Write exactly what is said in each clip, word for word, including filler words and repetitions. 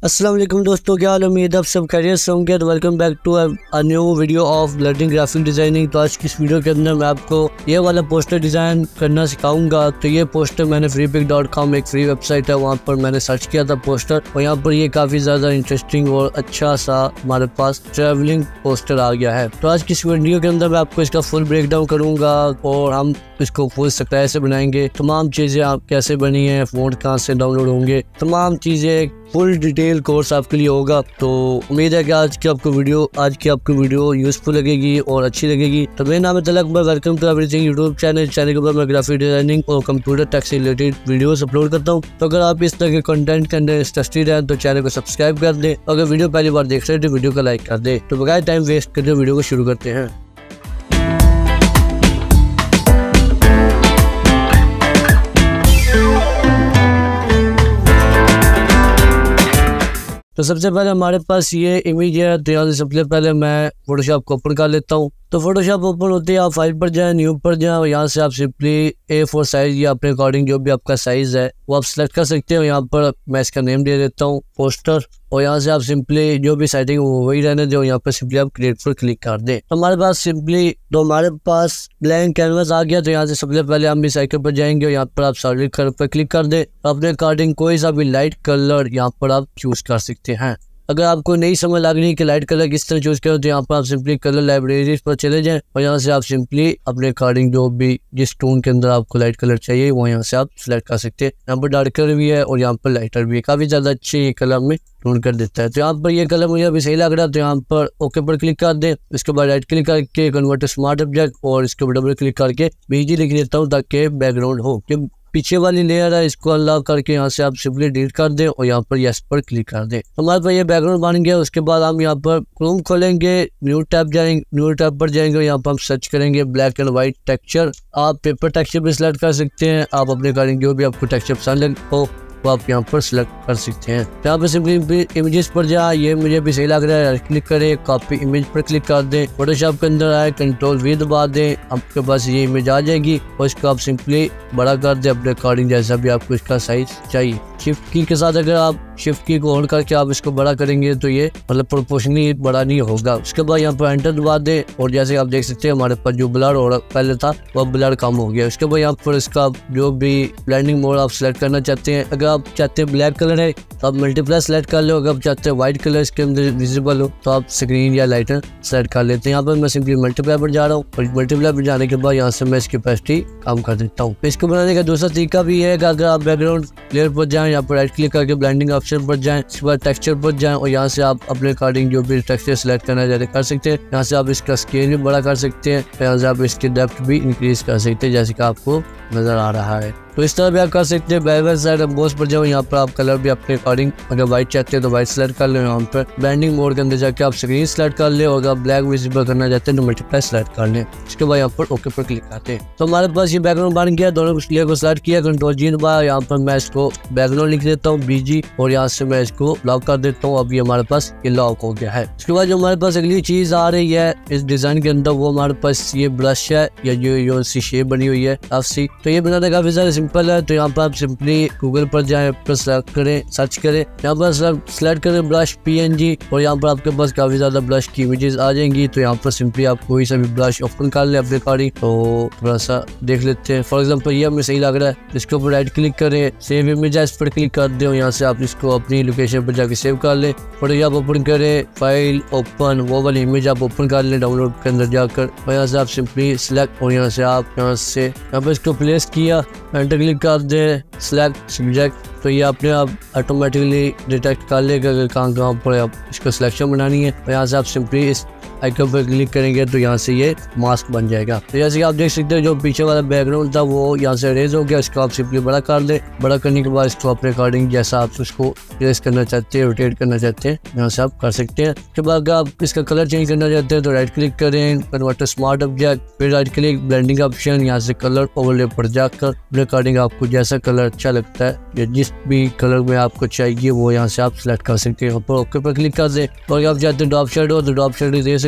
अस्सलाम वालेकुम दोस्तों, क्या हाल। उम्मीद आप सब खैरियत से होंगे। तो welcome back to a new video of learning graphic designing. तो आज की इस वीडियो के अंदर मैं आपको ये वाला पोस्टर डिज़ाइन करना सिखाऊंगा। तो ये पोस्टर मैंने फ्री पिक डॉट कॉम एक फ्री वेबसाइट है, वहाँ पर मैंने सर्च किया था पोस्टर, और यहाँ पर ये काफ़ी ज़्यादा इंटरेस्टिंग और अच्छा सा हमारे पास ट्रैवलिंग पोस्टर आ गया है। तो आज की इस वीडियो के अंदर मैं आपको इसका फुल ब्रेक डाउन करूँगा और हम इसको फुल स्टाइल से बनाएंगे। तमाम चीज़ें आप कैसे बनी है, फ़ॉन्ट कहाँ से डाउनलोड होंगे, तमाम चीज़ें फुल डिटेल कोर्स आपके लिए होगा। तो उम्मीद है कि आज की आपको वीडियो आज की आपको वीडियो यूजफुल लगेगी और अच्छी लगेगी। तो मेरा नाम है तलक, मैं welcome to everything YouTube channel. Channel के ऊपर मैं ग्राफिक डिजाइनिंग और कंप्यूटर टेक से रिलेटेड वीडियोस अपलोड करता हूँ। तो अगर आप इस तरह के कंटेंट के अंदर इंटरेस्टेड हैं तो चैनल को सब्सक्राइब कर दें। अगर वीडियो पहली बार देख रहे हैं तो वीडियो को लाइक कर दें। तो बगैर टाइम वेस्ट करते वीडियो को शुरू करते हैं। तो सबसे पहले हमारे पास ये इमेज है। तो यहाँ से सबसे पहले मैं फोटोशॉप को ओपन कर लेता हूँ। तो फोटोशॉप ओपन होते ही आप फाइल पर जाएं, न्यू पर जाएं, और यहाँ से आप सिंपली ए फोर साइज या अपने अकॉर्डिंग जो भी आपका साइज है वो आप सेलेक्ट कर सकते हो। यहाँ पर मैं इसका नेम दे देता हूँ पोस्टर, और यहाँ से आप सिंपली जो भी सेटिंग वो वही रहने दो। यहाँ पर सिंपली आप क्रिएट पर क्लिक कर दें। तो हमारे पास सिंपली तो हमारे पास ब्लैंक कैनवास आ गया। तो यहाँ से सबसे पहले हम इस आइकन पर जाएंगे और यहाँ पर आप सॉलिड कलर पर क्लिक कर दें। अपने अकॉर्डिंग कोई सा भी लाइट कलर यहाँ पर आप चूज कर सकते हैं। अगर आपको नहीं समझ लग रही कि लाइट कलर किस तरह चूज करो तो यहाँ पर आप सिंपली कलर लाइब्रेरीज पर चले जाएं, और यहाँ से आप सिंपली अपने अकॉर्डिंग जो भी जिस टोन के अंदर आपको लाइट कलर चाहिए वो यहाँ से आप सिलेक्ट कर सकते हैं। यहाँ पर डार्क कलर भी है और यहाँ पर लाइटर भी है, काफी ज्यादा अच्छे ये कलर में टोन कर देता है। तो यहाँ पर ये कलर मुझे अभी सही लग रहा है, तो यहाँ पर ओके पर क्लिक कर दें। इसके बाद राइट क्लिक करके कन्वर्ट टू स्मार्ट ऑब्जेक्ट, और इसके ऊपर डबल क्लिक करके बीजी लिख देता हूँ ताकि बैकग्राउंड हो। जो पीछे वाली लेयर है इसको अनलॉक करके यहाँ से आप सिंपली डिलीट कर दें और यहाँ पर यस पर क्लिक कर दें। तो हमारे पास ये बैकग्राउंड बन गया। उसके बाद हम यहाँ पर क्रोम खोलेंगे, न्यू टैब जाएंगे, न्यू टैब पर जाएंगे, यहाँ पर हम सर्च करेंगे ब्लैक एंड व्हाइट टेक्सचर। आप पेपर टेक्सचर भी सिलेक्ट कर सकते हैं, आप अपने अकॉर्डिंग जो भी आपको टेक्सचर पसंद हो वो आप यहाँ पर सिलेक्ट कर सकते हैं। यहाँ पर सिंपली इमेजेस पर जाए, ये मुझे भी सही लग रहा है, क्लिक करें, कॉपी इमेज पर क्लिक कर दें, फोटोशॉप के अंदर आए, कंट्रोल वी दबा दें, आपके पास ये इमेज आ जाएगी और इसको आप सिंपली बड़ा कर दें अपने अकॉर्डिंग जैसा भी आपको इसका साइज चाहिए। शिफ्ट की के साथ अगर आप शिफ्ट की को होल्ड करके आप इसको बड़ा करेंगे तो ये मतलब प्रोपोर्शनली बड़ा नहीं होगा। उसके बाद यहाँ पर एंटर दबा दें, और जैसे आप देख सकते हैं हमारे पास जो ब्लर हो पहले था वो ब्लर कम हो गया। उसके बाद यहाँ पर इसका जो भी ब्लेंडिंग मोड आप सिलेक्ट करना चाहते हैं, अगर आप चाहते हैं ब्लैक कलर है तो आप मल्टीप्लाई सेलेक्ट कर लो, अगर आप चाहते हैं व्हाइट कलर इसके अंदर विजिबल हो तो आप स्क्रीन या लाइटर सेलेक्ट कर लेते हैं। यहाँ पर मैं सिंपली मल्टीप्लाई पर जा रहा हूँ, और मल्टीप्लाई पर जाने के बाद यहाँ से मैं इसकी कैपेसिटी कम कर देता हूँ। इसको बनाने का दूसरा तरीका भी है कि अगर आप बैकग्राउंड लेयर पर जाएं, यहाँ पर राइट क्लिक करके ब्लेंडिंग ऑप्शन पर जाएं, इसके बाद टेक्सचर पर जाएं, और यहाँ से आप अपने अकॉर्डिंग जो भी टेक्सचर सेलेक्ट करना चाहते कर सकते हैं। यहाँ से आप इसका स्केल भी बड़ा कर सकते हैं, यहाँ से आप इसकी डेप्थ भी इंक्रीज कर सकते हैं जैसे कि आपको नजर आ रहा है। तो इस तरह भी आप कर सकते हैं। बैक साइड एम्बोस पर जाओ, यहाँ पर आप कलर भी अपने अकॉर्डिंग अगर व्हाइट चाहते हैं तो व्हाइट सेलेक्ट कर ले। यहाँ पर ब्लेंडिंग मोड के अंदर जाके आप स्क्रीन सेलेक्ट कर ले, और अगर ब्लैक विजिबल करना चाहते हैं तो मल्टीप्लाई सेलेक्ट कर लें। इसके बाद यहाँ पर ओके पर क्लिक करते हैं। तो हमारे पास ये बैकग्राउंड बन गया। दोनों लेयर को सेलेक्ट किया, कंट्रोल जी दबाया, यहाँ पर मैं इसको बैकग्राउंड लिख देता हूँ बीजी, और यहाँ से मैं इसको लॉक कर देता हूँ। अभी हमारे पास ये लॉक हो गया है। उसके बाद जो हमारे पास अगली चीज आ रही है इस डिजाइन के अंदर, वो हमारे पास ये ब्रश है या जो जो सी शेप बनी हुई है सी। तो ये बनाना काफी ज्यादा सिंपल है। तो यहाँ पर आप सिंपली गूगल पर जाएं, पर सेलेक्ट करें, सर्च करें, यहाँ पर सेलेक्ट करें ब्रश पीएनजी, और यहाँ पर आपके पास काफी ज्यादा ब्रश की इमेजेस आ जाएंगी। तो यहाँ पर सिंपली आप कोई सा भी ब्रश ओपन कर ले अपने अकॉर्डिंग। तो थोड़ा सा देख लेते हैं, फॉर एग्जाम्पल ये हमें सही लग रहा है, इसके ऊपर राइट क्लिक करें, सेव इमेज इस पर क्लिक कर दें, यहाँ से आप इसको अपनी लोकेशन पर जाके सेव कर लें। फोटो आप ओपन करें, फाइल ओपन, वो वाली इमेज आप ओपन कर लें डाउनलोड के अंदर जाकर, और यहाँ से आप सिंपली सिलेक्ट, और यहाँ से आप यहाँ से यहाँ पर इसको प्लेस किया, एंटर क्लिक कर दें, सिलेक्ट सब्जेक्ट। तो ये अपने आप ऑटोमेटिकली डिटेक्ट कर लेगा कि कहाँ कहाँ पर आप इसको सिलेक्शन बनानी है, और यहाँ से आप सिंपली इस आइकन पर क्लिक करेंगे तो यहाँ से ये मास्क बन जाएगा। तो जैसे कि आप देख सकते हो जो पीछे वाला बैकग्राउंड था वो यहाँ से रेज हो गया। इसको आप सिंपली बड़ा कर दें, बड़ा करने के बाद इसको अपने अकॉर्डिंग जैसा आप उसको रेस करना चाहते हैं, रोटेट करना चाहते हैं, यहाँ से आप कर सकते हैं। उसके बाद अगर आप इसका कलर चेंज करना चाहते हैं तो राइट क्लिक करें, कन्वर्ट टू स्मार्ट ऑब्जेक्ट, फिर राइट क्लिक ब्लेंडिंग ऑप्शन, यहाँ से कलर ओवरले पर जाकर अपने अकॉर्डिंग आपको जैसा कलर अच्छा लगता है या जिस भी कलर में आपको चाहिए वो यहाँ से आप सिलेक्ट कर सकते हैं। ऊपर ओके पर क्लिक कर दें, और आप चाहते हैं ड्रॉप शेडो तो ड्रॉप शेडो दे सकते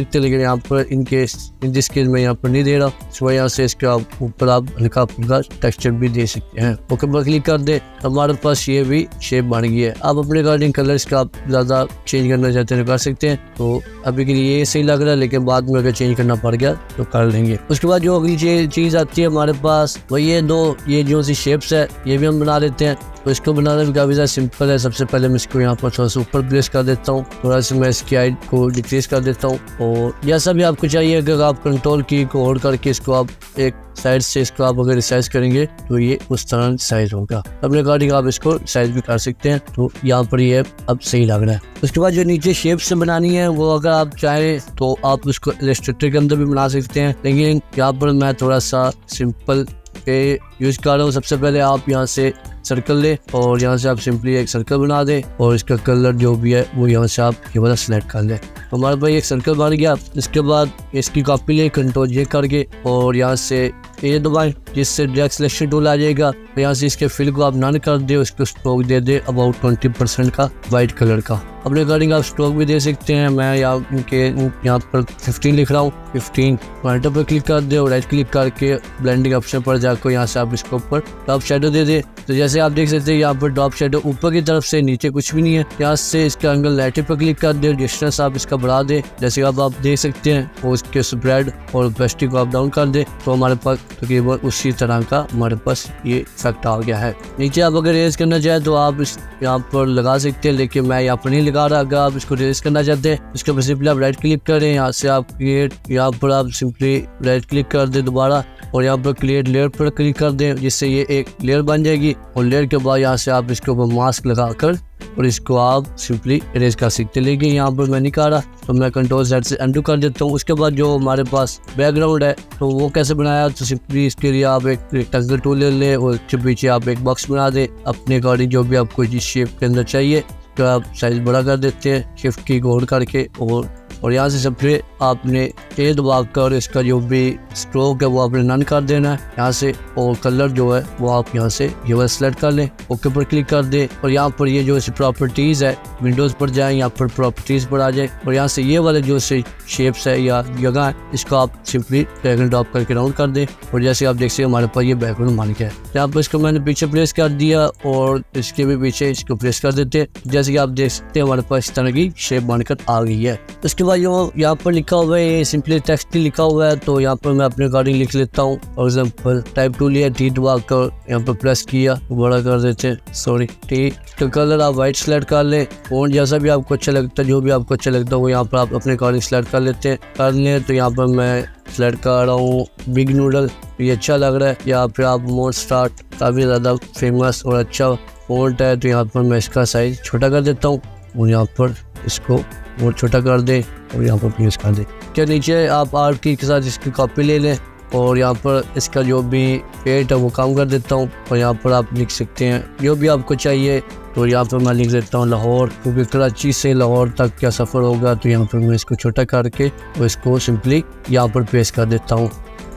सकते हैं, लेकिन यहाँ पर in case in this case मैं यहाँ पर नहीं दे रहा, सो यहाँ से इसके आप ऊपर आप हल्का फुल्का टेक्सचर भी दे सकते हैं। ओके पर क्लिक कर दे, हमारे पास ये भी शेप बन गई है। आप अपने अकॉर्डिंग कलर्स का आप ज़्यादा चेंज करना चाहते हैं तो कर सकते हैं। तो अभी के लिए ये सही लग रहा है, लेकिन बाद में अगर चेंज करना पड़ गया तो कर लेंगे। उसके बाद जो अगली चीज़ आती है हमारे पास वो ये दो ये जो सी शेप्स है ये भी हम बना लेते हैं। तो इसको बनाना भी काफ़ी ज़्यादा सिंपल है। सबसे पहले मैं इसको यहाँ पर थोड़ा सा ऊपर प्लेस कर देता हूँ, थोड़ा सा मैं इसकी हाइट को डिक्रीज कर देता हूँ। और जैसा भी आपको चाहिए, अगर आप कंट्रोल की को होल्ड करके इसको आप एक साइड से इसको आप अगर साइज करेंगे तो ये उस तरह साइज होगा। अपने अकॉर्डिंग आप इसको साइज भी कर सकते हैं। तो यहाँ पर ये अब सही लग रहा है। उसके बाद जो नीचे शेप से बनानी है वो अगर आप चाहें तो आप उसको इलस्ट्रेटर के अंदर भी बना सकते हैं, लेकिन यहाँ पर मैं थोड़ा सा सिंपल पे यूज कर रहा हूँ। सबसे पहले आप यहाँ से सर्कल ले और यहाँ से आप सिंपली एक सर्कल बना दें और इसका कलर जो भी है वो यहाँ से आप ये वाला सिलेक्ट कर लें। तो हमारे पास एक सर्कल बन गया। इसके बाद इसकी कॉपी ले कंट्रोल जे करके और यहाँ से ये दबाएं, जिससे डायरेक्ट सिलेक्शन टूल आ जाएगा। तो यहाँ से इसके फिल को आप नन कर दे, उसको स्ट्रोक दे दे अबाउट ट्वेंटी परसेंट का वाइट कलर का। अपने अकॉर्डिंग आप स्ट्रोक भी दे सकते हैं। मैं यहाँ के यहाँ पर फिफ्टीन लिख रहा हूँ, फिफ्टीन पॉइंटर पर क्लिक कर दे और राइट क्लिक करके ब्लेंडिंग ऑप्शन पर जाकर यहाँ से आप इसके ऊपर टॉप शेडो दे दे। तो जैसे आप देख सकते हैं यहाँ पर टॉप शेडो ऊपर की तरफ से, नीचे कुछ भी नहीं है। यहाँ से इसका एंगल नेगेटिव पर क्लिक कर दे, डिस्टेंस आप इसका बढ़ा दे जैसे अब आप देख सकते हैं, और इसके स्प्रेड और ओपेसिटी को आप डाउन कर दे। तो हमारे पास तकरीबन तो उसी तरह का हमारे पास ये इफेक्ट आ गया है। नीचे आप अगर रेज करना चाहें तो आप इस यहाँ पर लगा सकते हैं, लेकिन मैं यहाँ पर नहीं लगा रहा। अगर आप इसको रेज करना चाहते हैं इसके ऊपर सिंपली आप राइट क्लिक करें, यहाँ से आप क्रिएट यहाँ पर आप सिंपली राइट क्लिक कर दे दोबारा और यहाँ पर क्रिएट लेयर पर क्लिक कर दें, जिससे ये एक लेयर बन जाएगी। और लेयर के बाद यहाँ से आप इसके ऊपर मास्क लगाकर और इसको आप सिंपली इरेज कर सकते हैं, लेकिन यहाँ पर मैं नहीं कर रहा तो मैं कंट्रोल जेड से अनडू कर देता हूँ। उसके बाद जो हमारे पास बैकग्राउंड है तो वो कैसे बनाया, तो सिंपली इसके लिए आप एक रेक्टेंगल टूल ले लें और इसके पीछे आप एक बॉक्स बना दें अपने अकॉर्डिंग जो भी आपको जिस शेप के अंदर चाहिए। तो आप साइज बड़ा कर देते हैं शिफ्ट की को होल्ड करके और और यहाँ से सबसे आपने ए दबा कर इसका जो भी स्ट्रोक है वो आपने नन कर देना है यहाँ से, और कलर जो है वो आप यहाँ से ये वाला सेलेक्ट कर लें, ओके पर क्लिक कर दें और यहाँ पर ये जो प्रॉपर्टीज़ है विंडोज़ पर जाएं, यहाँ पर प्रॉपर्टीज़ पर आ जाए और यहाँ से ये वाले जो से शेप्स है या जगह है इसको आप सिंपली ड्रैग एंड ड्रॉप करके राउंड कर दें। और जैसे आप देख सकते हैं हमारे पास ये बैकग्राउंड बन गया है। यहाँ पर इसको मैंने पीछे प्लेस कर दिया और इसके भी पीछे इसको प्लेस कर देते हैं। जैसे कि आप देख सकते हैं हमारे पास इस तरह की शेप बनकर आ गई है। इसके बाद जो यहाँ पर लिखा हुआ है सिंपली टेक्स्ट ही लिखा हुआ है, तो यहाँ पर मैं अपने अकॉर्डिंग लिख लेता हूँ। फॉर एग्जाम्पल टाइप टू लिया, टी दबा कर यहाँ पर प्रेस किया, बड़ा कर देते हैं, सॉरी टी का कलर आप वाइट सेलेक्ट कर ले। फोन जैसा भी आपको अच्छा लगता है, जो भी आपको अच्छा लगता है वो यहाँ पर आप अपने अकॉर्डिंग सेलेक्ट कर लेते हैं कर लें। तो यहाँ पर मैं सेलेक्ट कर रहा हूँ बिग नूडल, ये अच्छा लग रहा है। या फिर आप मोड स्टार्ट काफ़ी ज़्यादा फेमस और अच्छा फोल्ट है, तो यहाँ पर मैं इसका साइज़ छोटा कर देता हूँ और यहाँ पर इसको और छोटा कर दें और यहाँ पर प्लेस कर दें। क्या नीचे आप आर्ट की के साथ इसकी कॉपी ले लें और यहाँ पर इसका जो भी पेट है वो कम कर देता हूँ और यहाँ पर आप लिख सकते हैं जो भी आपको चाहिए। तो यहाँ पर मैं लिख देता हूँ लाहौर, क्योंकि कराची से लाहौर तक क्या सफ़र होगा, तो यहाँ पर मैं इसको छोटा करके और इसको सिंपली यहाँ पर पेस्ट कर देता हूँ।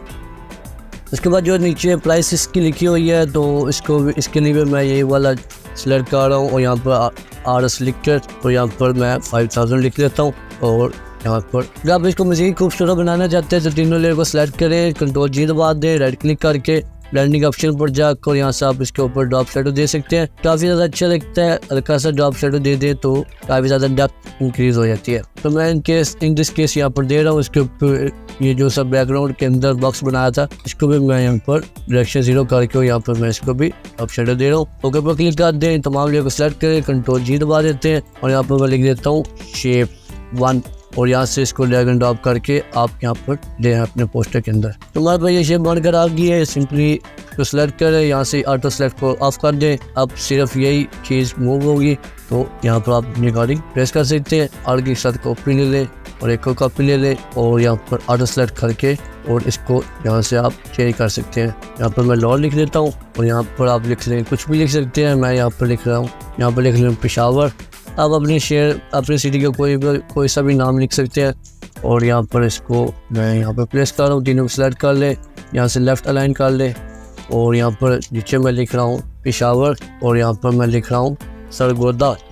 इसके बाद जो नीचे प्राइस इसकी लिखी हुई है तो इसको इसके लिए मैं यही वाला सेलेक्ट कर रहा हूँ और यहाँ पर आर एस लिख कर तो यहाँ पर मैं फाइव थाउजेंड लिख लेता हूँ। और यहाँ पर अगर आप इसको मज़ीद खूबसूरत बनाना चाहते हैं तो तीनों लेयर को सिलेक्ट करें, कंट्रोल जी दबा दें, राइट क्लिक करके ब्लेंडिंग ऑप्शन पर जाकर यहाँ से आप इसके ऊपर ड्रॉप शेडो दे सकते हैं। काफ़ी ज़्यादा अच्छा लगता है, हल्का सा ड्रॉप शेडो दे दे तो काफ़ी ज़्यादा डेप्थ इंक्रीज हो जाती है। तो मैं in case in this case यहाँ पर दे रहा हूँ। इसके ऊपर ये जो सब बैकग्राउंड के अंदर बॉक्स बनाया था इसको भी मैं यहाँ पर डायरेक्शन जीरो करके यहाँ पर मैं इसको भी ड्रॉप शेडो दे रहा हूँ। ओके पर क्लिक कर दें, तमाम लेयर को सिलेक्ट करें, कंट्रोल जी दबा देते हैं और यहाँ पर मैं लिख देता हूँ शेप वन और यहाँ से इसको ड्रैग एंड ड्रॉप करके आप यहाँ पर ले अपने पोस्टर के अंदर। तो हमारे पास ये शेप बनकर आ गई है। सिंपली तो सेलेक्ट करें, यहाँ से ऑटो सेलेक्ट को ऑफ कर दें। अब सिर्फ यही चीज़ मूव होगी तो यहाँ पर आप अपनी अकॉर्डिंग प्रेस कर सकते हैं। आर के साथ कॉपी ले लें और एक और कॉपी ले लें और यहाँ पर ऑटो सेलेक्ट करके और इसको यहाँ से आप चेंज कर सकते हैं। यहाँ पर मैं लॉर लिख देता हूँ और यहाँ पर आप लिख लें कुछ भी लिख सकते हैं। मैं यहाँ पर लिख रहा हूँ, यहाँ पर लिख लें पेशावर। आप अपने शहर अपनी सिटी का कोई कोई सा भी नाम लिख सकते हैं और यहाँ पर इसको मैं यहाँ पर प्रेस कर रहा हूँ, तीनों को सेलेक्ट कर ले, यहाँ से लेफ़्ट अलाइन कर ले और यहाँ पर नीचे मैं लिख रहा हूँ पेशावर और यहाँ पर मैं लिख रहा हूँ सरगोदा।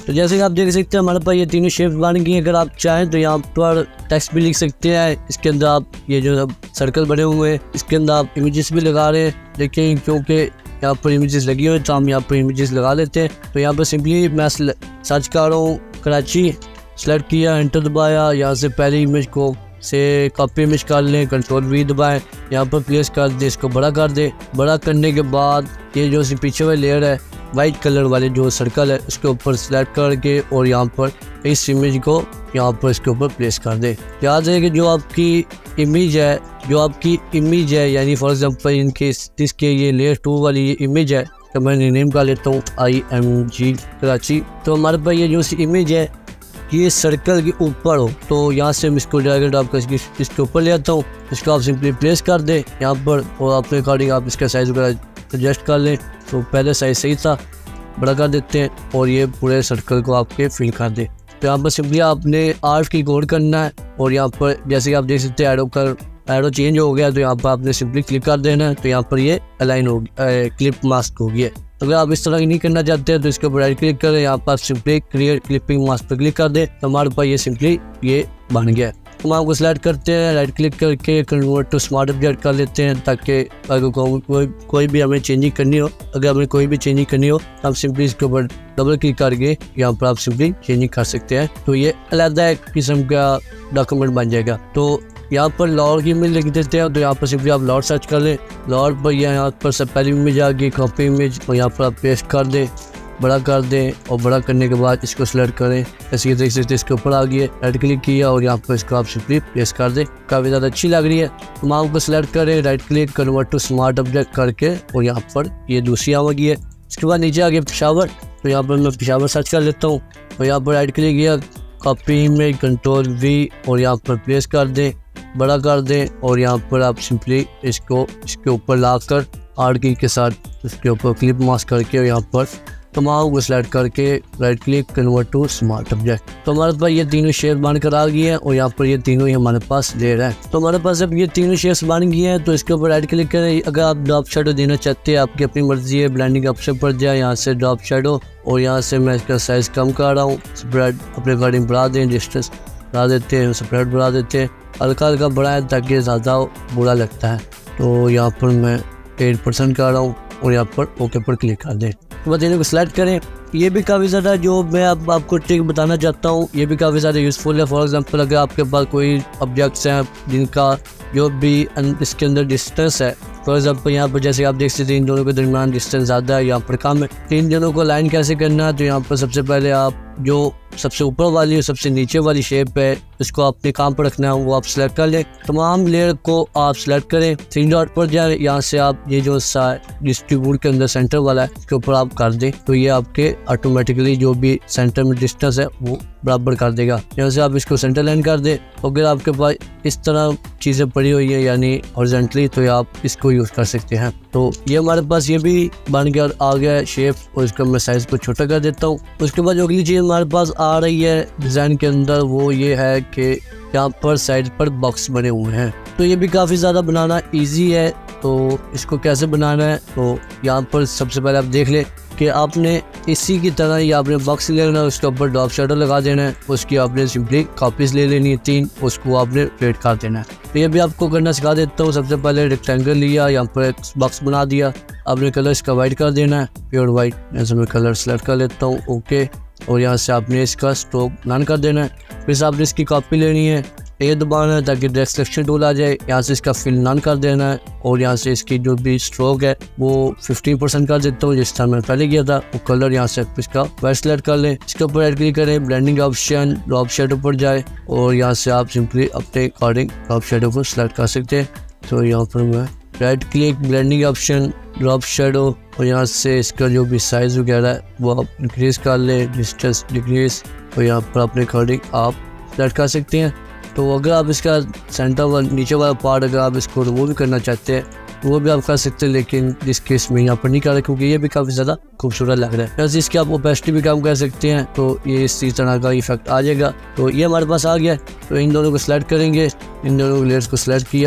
तो जैसे कि आप देख सकते हैं हमारे पास ये तीनों शेप बन गई। अगर आप चाहें तो यहाँ पर टेक्स्ट भी लिख सकते हैं। इसके अंदर आप ये जो सर्कल बने हुए हैं इसके अंदर आप इमेजेस भी लगा रहे हैं, लेकिन क्योंकि यहाँ पर इमेजेस लगी हुई तो हम यहाँ पर इमेजेस लगा लेते हैं। तो यहाँ पर सिंपली मैं सर्च कर रहा हूँ कराची, सेलेक्ट किया, एंटर दबाया, यहाँ से पहली इमेज को से कॉपी इमेज कर लें, कंट्रोल वी दबाएं, यहाँ पर प्लेस कर दे, इसको बड़ा कर दे। बड़ा करने के बाद ये जो सी पीछे वाली लेयर है वाइट कलर वाले जो सर्कल है उसके ऊपर सेलेक्ट करके और यहाँ पर इस इमेज को यहाँ पर इसके ऊपर प्लेस कर दे। याद है कि जो आपकी इमेज है जो आपकी इमेज है यानी फॉर एग्जांपल इनके इसके ये लेयर टू वाली ये इमेज है, तो मैं नेम कर लेता हूँ आई एम जी कराची। तो हमारे पास ये जो सी इमेज है ये सर्कल के ऊपर हो, तो यहाँ से हम इसको ड्रैग एंड ड्रॉप कर इसके ऊपर ले आता हूँ। इसको आप सिंपली प्लेस कर दें यहाँ पर और अपने अकॉर्डिंग आप इसका साइज़ वगैरह एडजस्ट कर लें। तो पहले साइज़ सही था, बड़ा कर देते हैं और ये पूरे सर्कल को आपके फिल कर दें। तो यहाँ पर सिंपली आपने आर्ट की कोड करना है और यहाँ पर जैसे कि आप देख सकते हैं एरो कर एरो चेंज हो गया, तो यहाँ पर आपने सिंपली क्लिक कर देना है। तो यहाँ पर ये अलाइन हो गया, क्लिप मास्क हो गया। अगर आप इस तरह की नहीं करना चाहते हैं तो इसके ऊपर राइट क्लिक करें, यहाँ पर सिंपली क्रिएट क्लिपिंग मास्क पर क्लिक कर दें, तो हमारे पास ये सिंपली ये बन गया। हम आपको सिलेक्ट करते हैं, राइट क्लिक करके कन्वर्ट टू स्मार्ट ऑब्जेक्ट कर लेते हैं, ताकि अगर को, कोई कोई भी हमें चेंजिंग करनी हो अगर हमें कोई भी चेंजिंग करनी हो तो हम सिंपली इसके ऊपर डबल क्लिक करके यहाँ पर आप सिंपली चेंजिंग कर सकते हैं। तो ये अलग एक किस्म का डॉक्यूमेंट बन जाएगा। तो यहाँ पर लॉर्ड की इमेज लिख देते हैं, तो यहाँ पर सिंपली आप लॉर्ड सर्च कर लें। लॉर्ड पर यहाँ पर सब पहली इमेज आ गई, कॉपी इमेज, और यहाँ पर आप पेस्ट कर दें, बड़ा कर दें और बड़ा करने के बाद इसको सेलेक्ट करें। ऐसे ये देख सकते हैं इसके ऊपर आ गई है, राइट क्लिक किया और यहाँ पर इसको आप सिंपली प्लेस कर दें। काफ़ी ज़्यादा अच्छी लग रही है। तो हम को सेलेक्ट करें, right click convert to smart object करके और यहाँ पर ये दूसरी आ गई है। इसके बाद नीचे आ गया पेशावर, तो यहाँ पर मैं पेशावर सर्च कर लेता हूँ और यहाँ पर राइट क्लिक किया, कॉपी इमेज, कंट्रोल वी और यहाँ पर प्लेस कर दें, बड़ा कर दें और यहाँ पर आप सिंपली इसको इसके ऊपर लाकर आर्ट की के साथ इसके ऊपर क्लिप मास्क करके और यहाँ पर तमाम को सेलेक्ट करके right click convert to smart object. तो हमारे पास ये तीनों शेप बनकर आ गई है और यहाँ पर ये तीनों ही हमारे पास ले रहा है। तो हमारे पास अब ये तीनों शेप्स बन गई हैं, तो इसके ऊपर राइट क्लिक करें। अगर आप ड्रॉप शेडो देना चाहते हैं आपकी अपनी मर्जी है, ब्लेंडिंग ऑप्शन पर जाए, यहाँ से ड्रॉप शेडो और यहाँ से मैं इसका साइज़ कम कर रहा हूँ, स्प्रेड अपने अकॉर्डिंग बढ़ा दें, डिस्टेंस बढ़ा देते हैं, स्प्रेड बढ़ा देते हैं, हल्का हल्का बढ़ाएं ताकि ज़्यादा बुरा लगता है। तो यहाँ पर मैं एट परसेंट कर रहा हूँ और यहाँ पर ओके पर क्लिक कर दें। तो बस इन्हें को सिलेक्ट करें। ये भी काफ़ी ज़्यादा जो मैं अब आपको ट्रिक बताना चाहता हूँ ये भी काफ़ी ज़्यादा यूज़फुल है। फॉर एग्जांपल अगर आपके पास कोई ऑब्जेक्ट्स हैं जिनका जो भी इसके अंदर डिस्टेंस है, फॉर एग्जांपल यहाँ पर जैसे आप देख सकते हैं इन दोनों के दरमियान डिस्टेंस ज़्यादा है, यहाँ पर कम है, तो इन दोनों को लाइन कैसे करना है। तो यहाँ पर सबसे पहले आप जो सबसे ऊपर वाली और सबसे नीचे वाली शेप है इसको अपने काम पर रखना है, वो आप सिलेक्ट कर लें। तमाम लेयर को आप सिलेक्ट करें, थ्री डॉट पर जाए, यहाँ से आप ये जो डिस्ट्रीब्यूट के अंदर सेंटर वाला है इसके ऊपर आप कर दें, तो ये आपके ऑटोमेटिकली जो भी सेंटर में डिस्टेंस है वो बराबर कर देगा। यहाँ से आप इसको सेंटर लाइन कर दें। अगर आपके पास इस तरह चीज़ें पड़ी हुई है यानी हॉरिजॉन्टली, तो आप इसको यूज़ कर सकते हैं। तो ये हमारे पास ये भी बन गया और आ गया शेप, और इसका मैं साइज़ को छोटा कर देता हूँ। उसके बाद जो अगली चीज़ हमारे पास आ रही है डिज़ाइन के अंदर वो ये है कि यहाँ पर साइड पर बॉक्स बने हुए हैं, तो ये भी काफ़ी ज़्यादा बनाना इजी है। तो इसको कैसे बनाना है, तो यहाँ पर सबसे पहले आप देख लें कि आपने इसी की तरह ही आपने बॉक्स ले लेना है, उसके ऊपर ड्रॉप शेडो लगा देना है, उसकी आपने सिंपली कॉपीज़ ले लेनी है तीन, उसको आपने क्रिएट कर देना है। तो ये भी आपको करना सिखा देता हूँ। सबसे पहले रेक्टेंगल लिया, यहाँ पर एक बॉक्स बना दिया, आपने कलर इसका वाइट कर देना है, प्योर वाइट। ऐसे मैं कलर सेलेक्ट कर लेता हूँ, ओके, और यहाँ से आपने इसका स्ट्रोक नन कर देना है। फिर आपने इसकी कॉपी लेनी है, ए दबाना है ताकि डायरेक्ट सिलेक्शन टूल आ जाए, यहाँ से इसका फिल नन कर देना है और यहाँ से इसकी जो भी स्ट्रोक है वो फिफ्टीन परसेंट कर देता हूँ जिस तरह मैंने पहले किया था। वो कलर यहाँ से इसका वाइट सेलेक्ट कर लें, इसके ऊपर राइट क्लिक करें, ब्लेंडिंग ऑप्शन, ड्रॉप शेडो पर जाए और यहाँ से आप सिंपली अपने अकॉर्डिंग ड्रॉप शेडो को सिलेक्ट कर सकते हैं। तो यहाँ पर मैं right click, blending option, drop shadow और यहाँ से इसका जो भी साइज़ वगैरह है वो आप इंक्रीज़ कर लें, डिस्टेंस डिक्रीज़, और यहाँ पर अपने अकॉर्डिंग आप सेलेक्ट कर सकते हैं। तो अगर आप इसका सेंटर वाला नीचे वाला पार्ट अगर आप इसको रिमूव भी करना चाहते हैं तो वो भी आप कर सकते हैं, लेकिन इस केस में यहाँ पर नहीं कर रहे क्योंकि ये भी काफ़ी ज़्यादा खूबसूरत लग रहा है। वैसे इसकी आप ओपेसिटी भी कम कर सकते हैं, तो ये इसी तरह का इफेक्ट आ जाएगा। तो ये हमारे पास आ गया। तो इन दोनों को सिलेक्ट करेंगे, इन दोनों लेयर्स को सिलेक्ट किया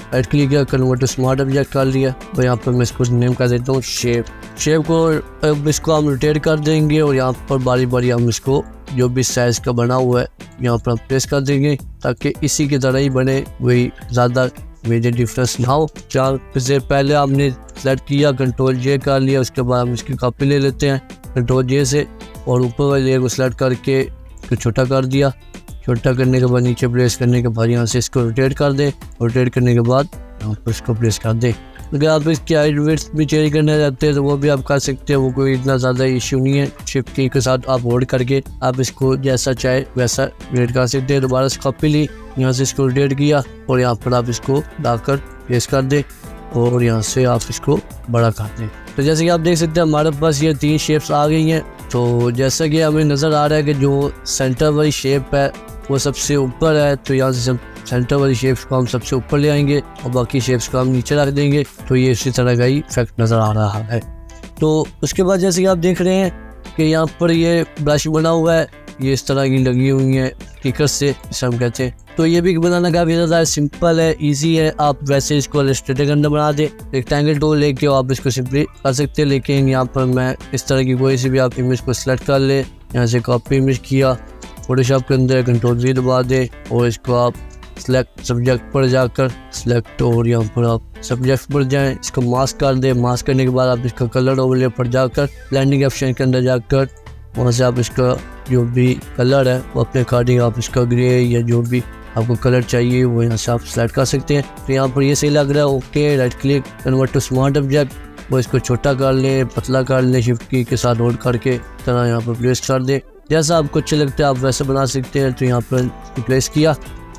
राइट क्लिक किया, कन्वर्ट टू स्मार्ट ऑब्जेक्ट कर लिया। तो यहाँ पर मैं इसको नेम कर देता हूँ शेप। शेप को अब इसको हम रोटेट कर देंगे और यहाँ पर बारी बारी हम इसको जो भी साइज़ का बना हुआ है यहाँ पर हम प्रेस कर देंगे ताकि इसी की तरह ही बने, वही ज़्यादा मेजर डिफरेंस ना हो। चार से पहले हमने सेलेक्ट किया, कंट्रोल जे कर लिया, उसके बाद हम इसकी कॉपी ले लेते हैं कंट्रोल जे से और ऊपर वाले लेयर को सेलेक्ट करके इसको छोटा कर दिया। छोटा करने के बाद नीचे प्रेस करने के बाद यहाँ से इसको रोटेट कर दें। रोटेट करने के बाद यहाँ पर इसको प्रेस कर दें। अगर आप इसकी हाइट विड्थ भी चेंज करना चाहते हैं तो वो भी आप कर सकते हैं, वो कोई इतना ज़्यादा इशू नहीं है। शिफ्ट की के साथ आप होल्ड करके आप इसको जैसा चाहे वैसा रोटेट कर सकते हैं। दोबारा से कॉपी ली, यहाँ से इसको रोटेट किया और यहाँ पर आप इसको लाकर प्रेस कर दें और यहाँ से आप इसको बड़ा कर दें। तो जैसे कि आप देख सकते हैं हमारे पास ये तीन शेप्स आ गई हैं। तो जैसा कि हमें नज़र आ रहा है कि जो सेंटर वाली शेप है वो सबसे ऊपर है, तो यहाँ से सब सेंटर वाली शेप्स को हम सबसे ऊपर ले आएंगे और बाकी शेप्स को हम नीचे रख देंगे। तो ये इसी तरह का ही इफेक्ट नज़र आ रहा है। तो उसके बाद जैसे कि आप देख रहे हैं कि यहाँ पर ये ब्रश बना हुआ है, ये इस तरह की लगी हुई है स्टिकर्स से, जिसे हम कहते हैं। तो ये भी बनाना काफ़ी ज़्यादा सिंपल है, इजी है। आप वैसे इसको इलस्ट्रेटर के अंदर बना दें, रेक्टेंगल टूल लेके आप इसको सिंपली कर सकते हैं। लेकिन यहाँ पर मैं इस तरह की कोई सी भी आप इमेज को सिलेक्ट कर ले, यहाँ से कॉपी इमेज किया, फोटोशॉप के अंदर कंट्रोल वी दबा दें और इसको आप सिलेक्ट सब्जेक्ट पर जाकर सिलेक्ट और यहाँ पर आप सब्जेक्ट पर जाएं, इसको मास्क कर दें। मास्क करने के बाद आप इसका कलर ओवरले पर जाकर ब्लेंडिंग ऑप्शन के अंदर जाकर वहाँ से आप इसका जो भी कलर है वो अपने अकॉर्डिंग आप इसका ग्रे या जो भी आपको कलर चाहिए वो यहाँ से आप सेलेक्ट कर सकते हैं। तो यहाँ पर ये सही लग रहा है, okay. Right click, convert to smart object, वो इसको छोटा कर लें, पतला कर लें, शिफ्ट की के साथ होल्ड करके तरह यहाँ पर प्लेस कर दें। जैसा आपको अच्छा लगता है आप वैसे बना सकते हैं। तो यहाँ पर प्लेस किया,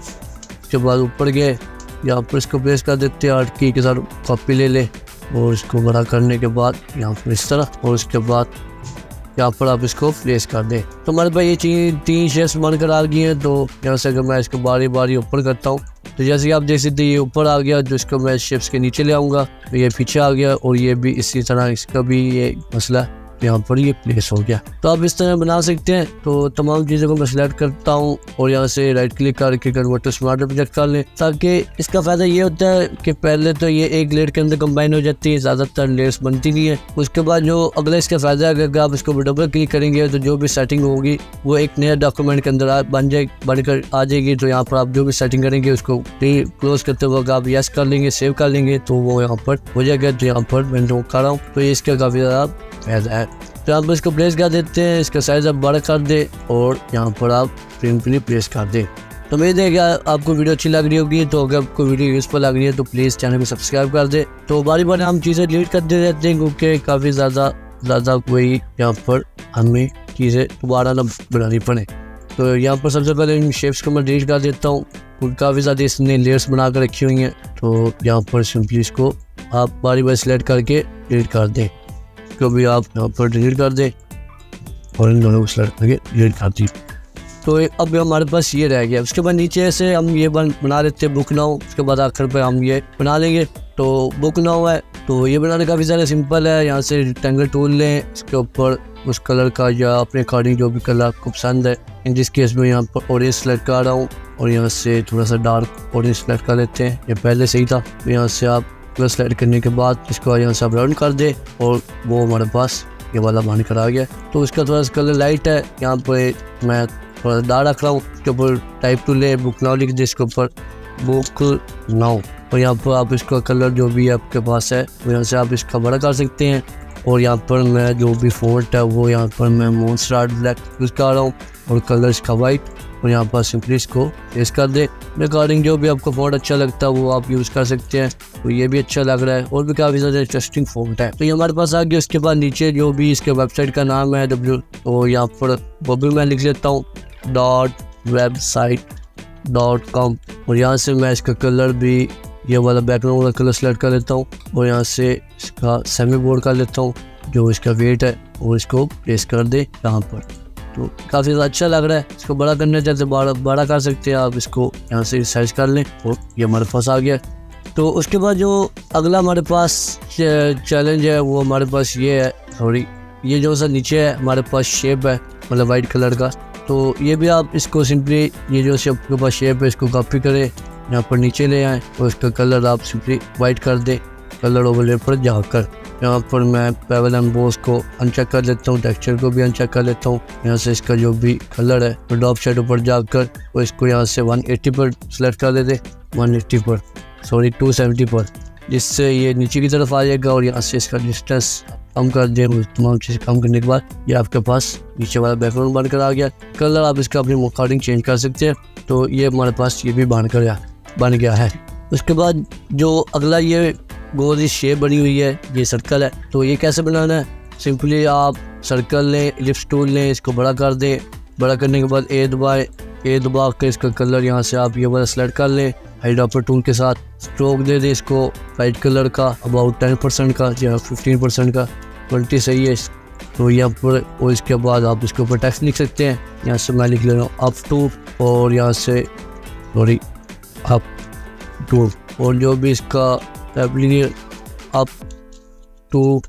उसके बाद ऊपर गए, यहाँ पर इसको प्लेस कर देते हैं, आर्ट की के साथ कॉपी ले लें और इसको बड़ा करने के बाद यहाँ पर इस तरह और उसके बाद यहाँ पर आप इसको प्लेस कर दें। तो हमारे पास ये चीज़ तीन शेप्स बनकर आ गई हैं। तो यहाँ से अगर मैं इसको बारी बारी ऊपर करता हूँ तो जैसे कि आप देख सकते हैं ये ऊपर आ गया, जो इसको मैं शेप्स के नीचे ले आऊँगा तो ये पीछे आ गया और ये भी इसी तरह इसका भी ये मसला यहाँ पर ये प्लेस हो गया। तो आप इस तरह बना सकते हैं। तो तमाम चीज़ों को मैं सिलेक्ट करता हूँ और यहाँ से राइट क्लिक करके कन्वर्ट टू स्मार्ट ऑब्जेक्ट कर लें, ताकि इसका फ़ायदा ये होता है कि पहले तो ये एक लेयर के अंदर कंबाइन हो जाती है, ज़्यादातर लेयर्स बनती नहीं है। उसके बाद जो अगला इसका फ़ायदा है, अगर आप इसको डबल क्लिक करेंगे तो जो भी सेटिंग होगी वो एक नया डॉक्यूमेंट के अंदर बन जाए बनकर आ जाएगी। तो यहाँ पर आप जो भी सेटिंग करेंगे उसको क्लोज करते वक्त आप यस कर लेंगे, सेव कर लेंगे तो वो यहाँ पर हो जाएगा। तो यहाँ पर मैं जो कर रहा हूँ तो ये इसका काफ़ी ज़्यादा फायदा है। तो आप इसको प्लेस कर देते हैं, इसका साइज़ आप बड़ा कर दें और यहाँ पर आप सिंपली प्लेस कर दें। तो उम्मीद है कि आपको वीडियो अच्छी लग रही होगी। तो अगर आपको वीडियो यूज़फुल लग रही है तो प्लीज़ चैनल को सब्सक्राइब कर दें। तो बारी बारी हम चीज़ें डिलीट करते रहते हैं क्योंकि काफ़ी ज़्यादा ज़्यादा कोई यहाँ पर हमें चीज़ें दोबारा ना बनानी पड़े। तो यहाँ पर सबसे पहले इन शेप्स को मैं डिलीट कर देता हूँ, काफ़ी ज़्यादा इसने लेयर्स बना कर रखी हुई हैं। तो यहाँ पर सिंपली इसको आप बारी बारी सेलेक्ट करके डिलीट कर दें, को भी आप यहाँ पर डिलीट कर दें और इन दोनों को सेलेक्ट करके डिलीट कर दी। तो अब हमारे पास ये रह गया। उसके बाद नीचे से हम ये बन बना लेते हैं बुक नाउ, उसके बाद आखिर पे हम ये बना लेंगे। तो बुक नाउ है, तो ये बनाना काफ़ी ज़्यादा सिंपल है। यहाँ से रेक्टेंगल टूल लें, इसके ऊपर उस कलर का या अपने अकॉर्डिंग जो भी कलर आपको पसंद है, इन जिस केस में यहाँ पर ऑरेंज सेलेक्ट कर रहा हूँ और यहाँ से थोड़ा सा डार्क ऑरेंज सेलेक्ट कर लेते हैं। ये पहले सही था। तो यहाँ से आप प्लस सेलेक्ट करने के बाद इसको यहाँ से आप राउंड कर दे और वो हमारे पास ये वाला बन कर आ गया। तो उसका थोड़ा सा कलर लाइट है, यहाँ पर मैं थोड़ा डार्क रख रहा हूँ। इसके ऊपर टाइप टू ले, बुक नाउ लिख दे, इसके ऊपर बुक नाउ और यहाँ पर आप इसका कलर जो भी आपके पास है वो यहाँ से आप इसका बड़ा कर सकते हैं। और यहाँ पर मैं जो भी फॉन्ट है वो यहाँ पर मैं मोनस्टार ब्लैक यूज़ कर रहा हूँ और कलर इसका वाइट और यहाँ पर सिंपली इसको पेस्ट कर दे। अकॉर्डिंग जो भी आपको फॉन्ट अच्छा लगता है वो आप यूज़ कर सकते हैं। तो ये भी अच्छा लग रहा है और भी काफ़ी ज़्यादा इंटरेस्टिंग फॉन्ट है। तो ये हमारे पास आ गया। उसके बाद नीचे जो भी इसके वेबसाइट का नाम है डब्ल्यू, तो यहाँ पर वो भी मैं लिख लेता हूँ डॉट वेबसाइट डॉट कॉम और यहाँ से मैं इसका कलर भी ये वाला बैकग्राउंड वाला कलर सेलेक्ट कर लेता हूँ और यहाँ से इसका सेमी बोर्ड कर लेता हूँ जो इसका वेट है और इसको प्लेस कर दे यहाँ पर। तो काफ़ी ज़्यादा अच्छा लग रहा है। इसको बड़ा करना चाहते बड़ा बड़ा कर सकते हैं आप, इसको यहाँ से साइज कर लें और ये हमारे पास आ गया। तो उसके बाद जो अगला हमारे पास चैलेंज है वो हमारे पास ये है, सॉरी ये जो सा नीचे है हमारे पास शेप है मतलब वाइट कलर का। तो ये भी आप इसको सिंपली ये जो आपके पास शेप है इसको कॉपी करें, यहाँ पर नीचे ले आएँ और इसका कलर आप सिंपली वाइट कर दें। कलर ओवरले पर जाकर यहाँ पर मैं पेबल एम्बोस को अनचेक कर लेता हूँ, टेक्सचर को भी अनचेक कर लेता हूँ। यहाँ से इसका जो भी कलर है तो ड्रॉप शेडो पर जाकर वो इसको यहाँ से वन एटी पर सेलेक्ट कर देते, वन एटी पर सॉरी टू सेवेंटी पर, जिससे ये नीचे की तरफ आ जाएगा। और यहाँ से इसका डिस्टेंस कम कर दें। तमाम चीज़ें कम करने के बाद ये आपके पास नीचे वाला बैकग्राउंड बनकर आ गया। कलर आप इसका अपनी अकॉर्डिंग चेंज कर सकते हैं। तो ये हमारे पास ये भी बनकर बन गया है। उसके बाद जो अगला ये गोल शेप बनी हुई है, ये सर्कल है। तो ये कैसे बनाना है, सिंपली आप सर्कल लें, इलिप्स टूल लें, इसको बड़ा कर दें। बड़ा करने के बाद ए दबाएं, ए दबा कर इसका कलर यहाँ से आप ये वाला सेलेक्ट कर लें हाइड्रोपर टूल के साथ। स्ट्रोक दे दें इसको वाइट कलर का अबाउट टेन परसेंट का या फिफ्टीन परसेंट का, क्वालिटी सही है। तो यहाँ पर और इसके बाद आप इसके ऊपर टेक्स्ट लिख सकते हैं। यहाँ से मैं लिख ले रहा हूँ अप टू, और यहाँ से सॉरी अप टू, और जो भी इसका अप टू,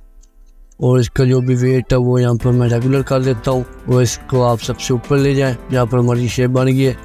और इसका जो भी वेट है वो यहाँ पर मैं रेगुलर कर देता हूँ। वो इसको आप सबसे ऊपर ले जाएं, यहाँ पर हमारी शेप बन गई है।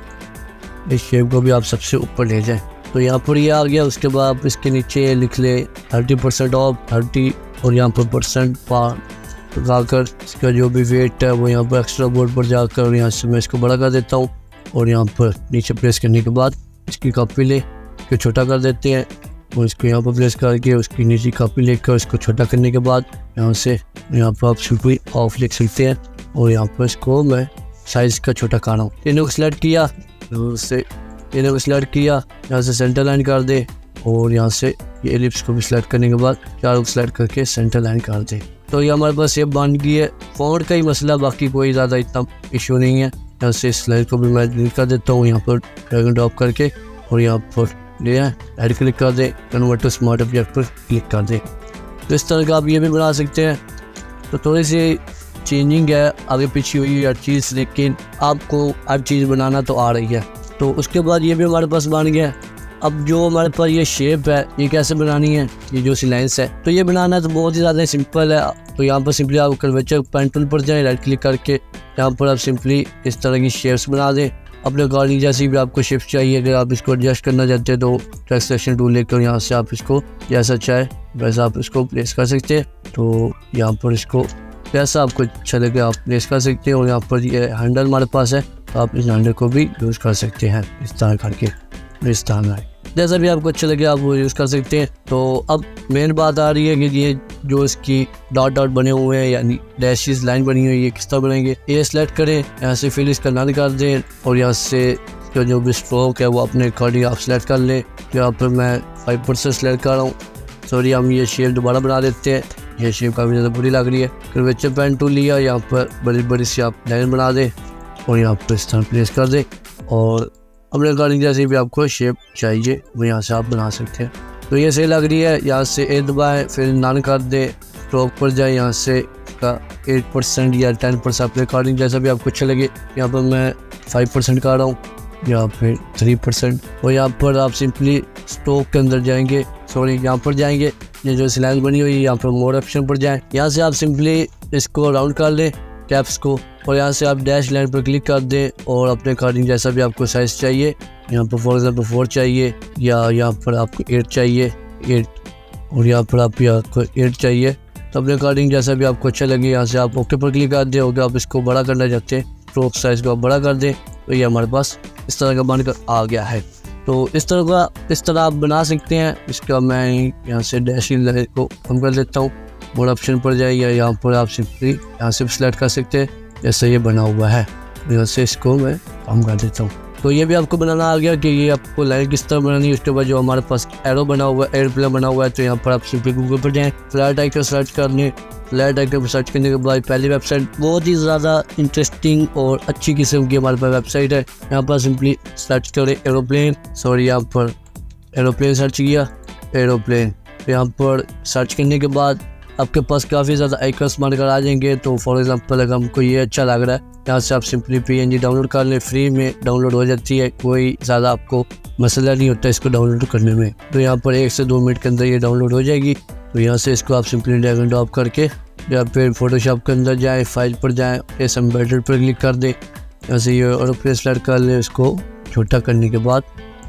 इस शेप को भी आप सबसे ऊपर ले जाएं। तो यहाँ पर ये आ गया। उसके बाद आप इसके नीचे लिख ले थर्टी परसेंट ऑफ थर्टी, और यहाँ पर परसेंट पार लगाकर इसका जो भी वेट है वो यहाँ पर एक्स्ट्रा बोर्ड पर जाकर यहाँ से मैं इसको बड़ा कर देता हूँ। और यहाँ पर नीचे प्रेस करने के बाद इसकी कॉपी ले इसको छोटा कर देते हैं, और इसको यहाँ पर प्रेस करके उसकी नीचे कॉपी लेकर इसको छोटा करने के बाद यहाँ से यहाँ पर आप सिंपली ऑफ लिख सकते हैं। और यहाँ पर इसको मैं साइज़ का छोटा कर रहा हूँ। तीनों को सिलेक्ट किया, उससे तीनों को सिलेक्ट किया, यहाँ से सेंटर लाइन कर दे, और यहाँ से ये एलिप्स को भी सिलेक्ट करने के बाद चारों को सिलेक्ट करके सेंटर लाइन कर दे। तो ये हमारे पास ये बन गई है। फॉन्ट का ही मसला, बाकी कोई ज़्यादा इतना इशू नहीं है। यहाँ से इस स्लाइड को भी मैं डिलीट कर देता हूँ, यहाँ पर ड्रैग एंड ड्रॉप करके, और यहाँ पर ले आए राइट क्लिक कर दें, कन्वर्ट टू स्मार्ट ऑब्जेक्ट पर क्लिक कर दें। तो इस तरह का आप ये भी बना सकते हैं। तो थोड़ी सी चेंजिंग है, आगे पीछे हुई हर चीज़, लेकिन आपको हर चीज़ बनाना तो आ रही है। तो उसके बाद ये भी हमारे पास बन गया। अब जो हमारे पास ये शेप है, ये कैसे बनानी है, ये जो सी लाइन्स है, तो ये बनाना तो बहुत ही ज़्यादा सिंपल है। तो यहाँ पर सिंपली आप कर्वेचर पेन टूल पर जाएँ, राइट क्लिक करके यहाँ पर आप सिंपली इस तरह की शेप्स बना दें अपने अकॉर्डिंग। जैसी भी आपको शेप्स चाहिए, अगर आप इसको एडजस्ट करना चाहते हैं तो टेक्स्ट सेलेक्शन टूल लेकर यहाँ से आप इसको जैसा चाहे वैसा आप इसको प्लेस कर सकते हैं। तो यहाँ पर इसको जैसा आपको अच्छा लगे आप प्लेस कर सकते हैं। और यहाँ पर ये हैंडल हमारे पास है, तो आप इस हैंडल को भी यूज़ कर सकते हैं इस तरह करके, इस तरह में जैसा भी आपको अच्छा लगे आप वो यूज़ कर सकते हैं। तो अब मेन बात आ रही है कि ये जो इसकी डॉट डॉट बने हुए हैं, यानी डैशेस लाइन बनी हुई है, ये किस तरह बनेंगे। ये सिलेक्ट करें, यहाँ से फिर इसका नन कर दें, और यहाँ से जो भी स्ट्रोक है वो अपने अकॉर्डिंग आप सिलेक्ट कर लें। तो यहाँ पर मैं फाइव परसेंट सेलेक्ट कर रहा हूँ। सॉरी, हम ये शेप दोबारा बना देते हैं, ये शेप काफ़ी ज़्यादा बुरी लग रही है। कर्वेचर पेन टूल लिया, यहाँ पर बड़ी बड़ी सी आप लाइन बना दें, और यहाँ पर इस तरह प्लेस कर दें, और अपने अकॉर्डिंग जैसे भी आपको शेप चाहिए वो यहाँ से आप बना सकते हैं। तो ये सही लग रही है। यहाँ से ए दबाएँ, फिर नन कर दें, स्ट्रोक पर जाए, यहाँ से का एट परसेंट या टेन परसेंट अपने अकॉर्डिंग जैसा भी आपको अच्छा लगे। यहाँ पर मैं फाइव परसेंट कर रहा हूँ, या फिर थ्री परसेंट। और यहाँ पर आप सिंपली स्ट्रोक के अंदर जाएंगे, सॉरी यहाँ पर जाएंगे, ये जो सिलाइन बनी हुई है यहाँ पर मोर ऑप्शन पर जाएँ। यहाँ से आप सिंपली इसको राउंड कर लें कैप्स को, और यहाँ से आप डैश लाइन पर क्लिक कर दें, और अपने अकॉर्डिंग जैसा भी आपको साइज़ चाहिए, यहाँ पर फॉर एग्जाम्पल फोर चाहिए, या यहाँ पर आपको एट चाहिए एट, और यहाँ पर आप आपको एट चाहिए, तो अपने अकॉर्डिंग जैसा भी आपको अच्छा लगे यहाँ से आप ओके पर क्लिक कर दें। अगर आप इसको बड़ा करना चाहते हैं, स्ट्रोक साइज़ को आप बड़ा कर दें, तो ये हमारे पास इस तरह का बनकर आ गया है। तो इस तरह का इस तरह आप बना सकते हैं। इसका मैं यहाँ से डैश लाइन को कम कर देता हूँ, मोड ऑप्शन पर जाइए, या यहाँ पर आप सिंपली यहाँ से सिलेक्ट कर सकते हैं जैसे ये बना हुआ है। यहाँ से इसको मैं कम कर देता हूँ। तो ये भी आपको बनाना आ गया कि ये आपको लाइन किस तरह बनानी है। उसके बाद जो हमारे पास एरो बना हुआ है, एयरप्लेन बना हुआ है, तो यहाँ पर आप सिंपली गूगल पर जाएँ, फ्लैट आइकन सर्च कर लें। फ्लैट आइकन पर सर्च करने के बाद पहली वेबसाइट बहुत ही ज़्यादा इंटरेस्टिंग और अच्छी किस्म की हमारे पास वेबसाइट है। यहाँ पर सिंपली सर्च करें एरोप्लेन, सॉरी यहाँ पर एरोप्लेन सर्च किया, एरोप्लेन। तो यहाँ पर सर्च करने के बाद आपके पास काफ़ी ज़्यादा आइकन्स बनकर आ जाएंगे। तो फॉर एग्जांपल अगर हमको ये अच्छा लग रहा है, यहाँ से आप सिंपली पीएनजी डाउनलोड कर लें, फ्री में डाउनलोड हो जाती है, कोई ज़्यादा आपको मसला नहीं होता इसको डाउनलोड करने में। तो यहाँ पर एक से दो मिनट के अंदर ये डाउनलोड हो जाएगी। तो यहाँ से इसको आप सिंपली ड्रैग एंड ड्रॉप करके या फिर फोटोशॉप के अंदर जाएँ, फाइल पर जाएँ, इस एम्बेडेड पर क्लिक कर दें। यहाँ से ये एरोप्लेन सेलेक्ट कर लें, इसको छोटा करने के बाद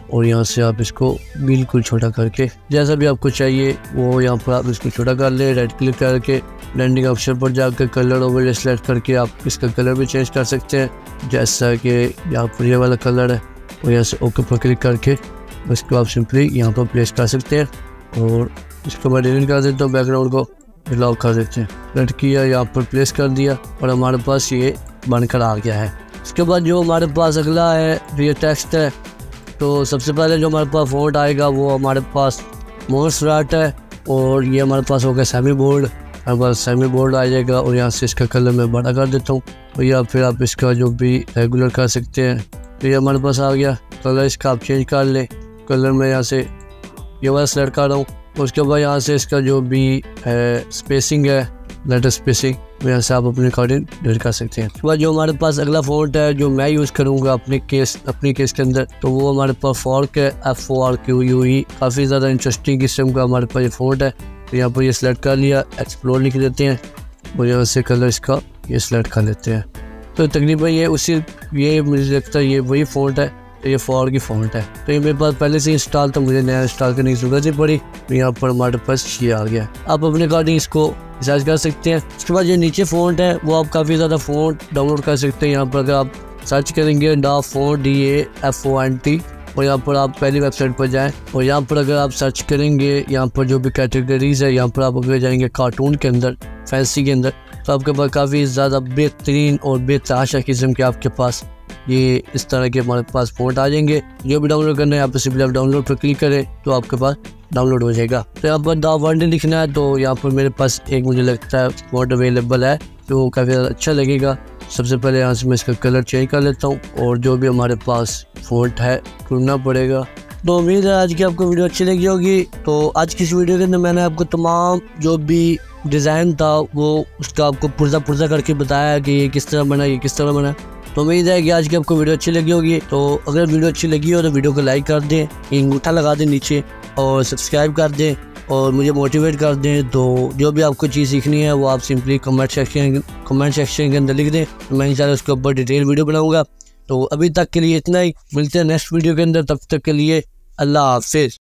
और यहाँ से आप इसको बिल्कुल छोटा करके जैसा भी आपको चाहिए वो यहाँ पर आप इसको छोटा कर ले। राइट क्लिक करके ब्लेंडिंग ऑप्शन पर जाकर कलर ओवरले सेलेक्ट करके आप इसका कलर भी चेंज कर सकते हैं, जैसा कि यहाँ पर ये वाला कलर है। और यहाँ से ओके पर क्लिक करके इसको आप सिंपली यहाँ पर प्लेस कर सकते हैं और इसको मैं डिलीट कर देता हूँ, बैकग्राउंड को लॉक कर देते हैं। सेलेक्ट किया, यहाँ पर प्लेस कर दिया और हमारे पास ये बनकर आ गया है। इसके बाद जो हमारे पास अगला है ये टेक्स्ट है। तो सबसे पहले जो हमारे पास फ़ॉन्ट आएगा वो हमारे पास मोनस्ट्राट है और ये हमारे पास होगा सेमी बोल्ड। हमारे पास सेमी बोल्ड आ जाएगा और यहाँ से इसका कलर मैं बड़ा कर देता हूँ और या फिर आप इसका जो भी रेगुलर कर सकते हैं। तो ये हमारे पास आ गया कलर, इसका आप चेंज कर लें। कलर में यहाँ से ये वाला सेलेक्ट कर रहा हूँ। उसके बाद यहाँ से इसका जो भी है स्पेसिंग है, लेटर स्पेसिंग, यहाँ से आप अपने अकॉर्डिंग डिलीट कर सकते हैं। उसके बाद जो हमारे पास अगला फ़ॉन्ट है जो मैं यूज़ करूँगा अपने केस अपनी केस के अंदर, तो वो हमारे पास फॉर्क है, F O R Q U E. काफ़ी ज़्यादा इंटरेस्टिंग किस्म का हमारे पास ये फ़ॉन्ट है। तो यहाँ पर ये सिलेक्ट कर लिया, एक्सप्लोर लिख देते हैं और यहाँ से कलर इसका ये सिलेक्ट कर लेते हैं। तो तकरीबन ये उसी ये मुझे लगता है ये वही फ़ॉन्ट है, तो ये फॉर की फ़ॉन्ट है। तो ये मेरे पास पहले से इंस्टॉल था, मुझे नया इंस्टॉल करने की ज़रूरत ही पड़ी। तो यहाँ पर हमारे पास ये आ गया। आप अपने अकॉर्डिंग इसको रिचार्ज कर सकते हैं। उसके बाद जो नीचे फ़ॉन्ट है वो आप काफ़ी ज़्यादा फ़ॉन्ट डाउनलोड कर सकते हैं। यहाँ पर अगर आप सर्च करेंगे dafont D A F O N T और यहाँ पर आप पहली वेबसाइट पर जाएँ और यहाँ पर अगर आप सर्च करेंगे यहाँ पर जो भी कैटेगरीज़ है, यहाँ पर आप अगर जाएंगे कार्टून के अंदर, फैंसी के अंदर, तो आपके पास काफ़ी ज़्यादा बेहतरीन और बेतहाशा किस्म के आपके पास ये इस तरह के हमारे पास फ़ॉन्ट आ जाएंगे। जो भी डाउनलोड करना है यहाँ पर सिंपली आप डाउनलोड पर क्लिक करें तो आपके पास डाउनलोड हो जाएगा। तो यहाँ पर दा वर्ड लिखना है, तो यहाँ पर मेरे पास एक मुझे लगता है फ़ॉन्ट अवेलेबल है जो काफ़ी ज़्यादा अच्छा लगेगा। सबसे पहले यहाँ से मैं इसका कलर चेंज कर लेता हूँ और जो भी हमारे पास फ़ॉन्ट है ढूंढना पड़ेगा। तो उम्मीद है आज की आपको वीडियो अच्छी लगी होगी। तो आज की इस वीडियो के अंदर मैंने आपको तमाम जो भी डिज़ाइन था वो उसका आपको पुर्जा पुर्जा करके बताया कि ये किस तरह बना, ये किस तरह बना। तो उम्मीद है कि आज की आपको वीडियो अच्छी लगी होगी। तो अगर वीडियो अच्छी लगी हो तो वीडियो को लाइक कर दें, अंगूठा लगा दें नीचे और सब्सक्राइब कर दें और मुझे मोटिवेट कर दें। तो जो भी आपको चीज़ सीखनी है वो आप simply comment section comment section के अंदर लिख दें, तो मैं इंशाल्लाह उसके ऊपर डिटेल वीडियो बनाऊँगा। तो अभी तक के लिए इतना ही, मिलते हैं नेक्स्ट वीडियो के अंदर। तब तक के लिए अल्लाह हाफिज़।